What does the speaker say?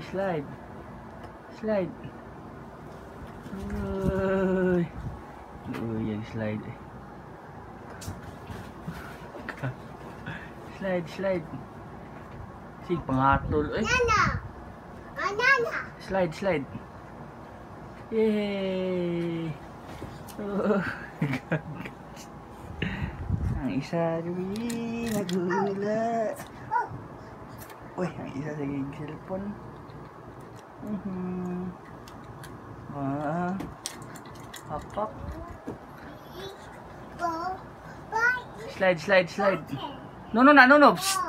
slide. Slide. Uy. Uy, yung slide eh. Slide, slide. Sig, pangatol. Ay. Banana. Slide, slide. Yay! Oh, ang isa rin nagula. Uy, ang isa sa cellphone. Hop, hop. Slide, slide, slide. No, no, no, no, no. Psst.